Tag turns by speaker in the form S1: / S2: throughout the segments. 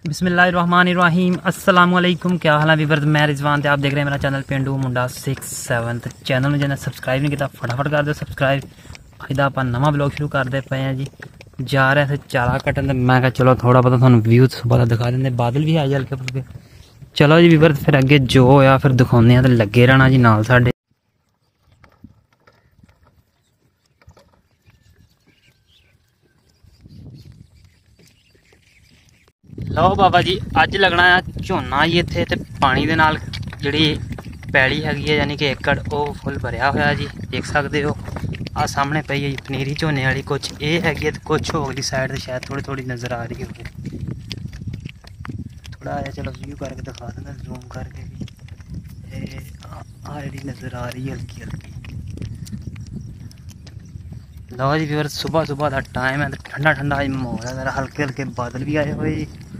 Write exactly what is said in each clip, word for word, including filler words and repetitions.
S1: बिस्मिल्लाहिर्रहमानिर्रहीम अस्सलाम वालेकुम। क्या हाल है वीवर्स, मैं रिजवान थे, आप देख रहे हैं मेरा channel Pendu Munda six seven. Channel में जिन्हें सब्सक्राइब नहीं किया फटाफट कर दो सब्सक्राइब। अज आप नवा ब्लॉग शुरू करते पे हैं जी। जा रहे थे चारा कट्टन, मैं कहा चलो थोड़ा बहुत थोड़ा व्यू सुबह दिखा देंगे, बादल भी आए हल्के फुल्के। चलो जी वीवर्स, फिर अगे जो होया फिर दिखाने तो लगे रहना जी नाल साडे। लो बाबा जी, अज लगना है झोना जी इत्थे ते पानी दे नाल जिहड़ी पैली हैगी है यानी कि एकड़ वो फुल भरिया होया जी, देख सकते हो। आ सामने पई है जी पनीरी झोने वाली, कुछ ये हैगी ते कुछ होगली साइड से शायद थोड़ी थोड़ी नज़र आ रही होगी। थोड़ा आया चलो व्यू करके दिखा देना जूम करके भी। आ जी नज़र आ रही है हल्की हल्की। लो जी व्यूअर, सुबह सुबह का टाइम है, ठंडा ठंडा माहौल है, हल्के हल्के बादल भी आए हुए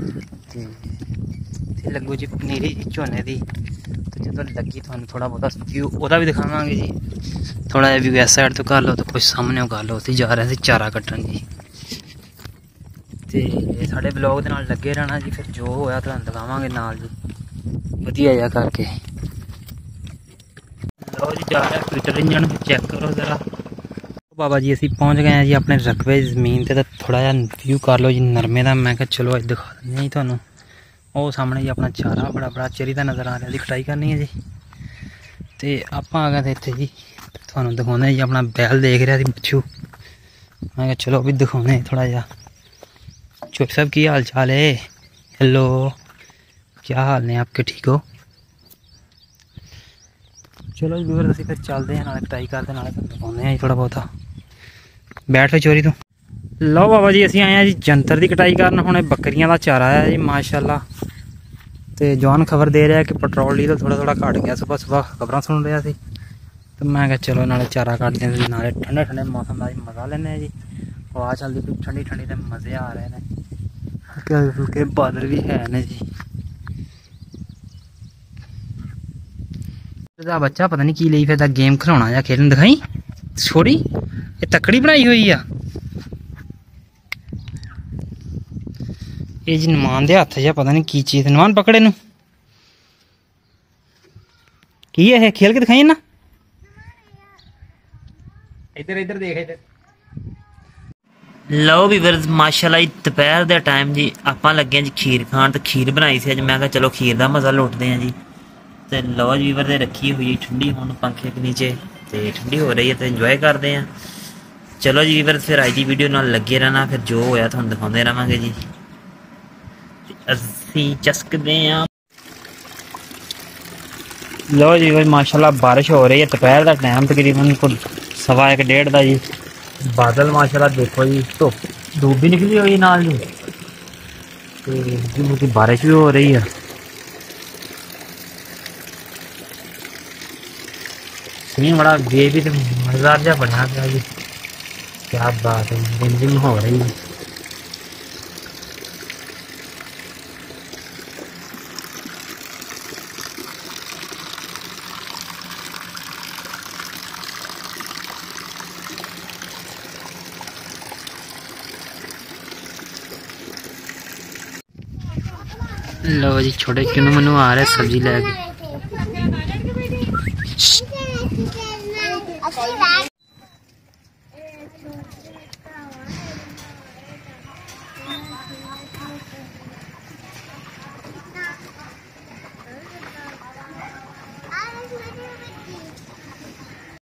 S1: जी। लगू जी पनीरी झोने की, तो जो लगी थोड़ा थोड़ा बहुत व्यू वह भी दिखावे जी। थोड़ा जहा व्यू इस साइड तो कर लो तो कुछ सामने कर लो। जा रहे थे चारा कट्टन जी, तो साढ़े ब्लॉग के नाल लगे रहना जी। फिर जो होया तुहानू दिखावांगे नाल जी, वधिया जा करके। लो जी जा रहा ट्विटर इंजन चेक करो जरा। बाबा जी असी पहुँच गए हैं जी अपने रकबे जमीन से, तो थोड़ा जहा व्यू कर लो जी नरमे का। मैं क्या चलो अज दिखा दें जी थोनों। वो सामने जी अपना चारा बड़ा बड़ा चेरी का नज़र आ रहा जी, कटाई करनी है जी। तो आप आ गए थे इतने जी, थोनों दिखाने जी अपना बैल देख रहा थी पिछू। मैं क्या चलो भी दिखाने थोड़ा जहा। चोट साहब की हाल चाल है? हेलो, क्या हाल ने आपके, ठीक हो? चलो जी फिर फिर चलते हैं, नाले कटाई करते नाले दिखाने हैं थोड़ा बहुत। बैठ पे चोरी तू। लो बाबा जी असी आए हैं जी जंतर की कटाई करन। हुणे बकरियां का चारा है जी माशाअल्लाह। तो जवान खबर दे रहा है कि पेट्रोल डीजल थोड़ा थोड़ा घट गया। सुबह सुबह खबर सुन रहा थी, तो मैं क्या चलो नाले चारा काटते हैं, नाले ठंडे ठंडे मौसम का मज़ा लेने जी। हवा चलती पई ठंडी ठंडी, तो मज़े आ रहे हैं। हल्के हल्के बादल भी है ने जी। बच्चा पता नहीं की ली फिर गेम खिलौना या खेलन दिखाई छोड़ी। ये तकड़ी बनाई हुई आ ये जी। नमान दे हथ या पता नहीं की चीज, नमान पकड़े नू की है, खेल के दिखाई ना। इधर इधर देख इधर। लो वीवर्स माशाल्लाह दोपहर के टाइम जी आप लगे जी खीर खान, तो खीर बनाई सी अज। मैं कहा चलो खीर का मज़ा लुटते हैं जी। तो लो जी वीवर ने रखी हुई ठंडी हुण पंखे के नीचे, तो ठंडी हो रही है तो इंजॉय करते हैं। चलो जी वीवर फिर अज की वीडियो नाल लगे रहना, फिर जो होया तुहानू दिखाते रहांगे जी। असी चस्कते हैं। लो जी भाई माशाल्लाह बारिश हो रही है, दोपहर का टाइम तकरीबन कुछ सवा एक डेढ़ का जी। बादल माशाल्लाह देखो जी, तो धूप भी निकली हुई नाल जी, तो बारिश भी हो रही है। सीन बड़ा वे भी मज़ेदार जहा बना गया जी। क्या बात है, रिमझिम हो रही है। लो जी छोटे किनू मनु आ रहे सब्जी लैके।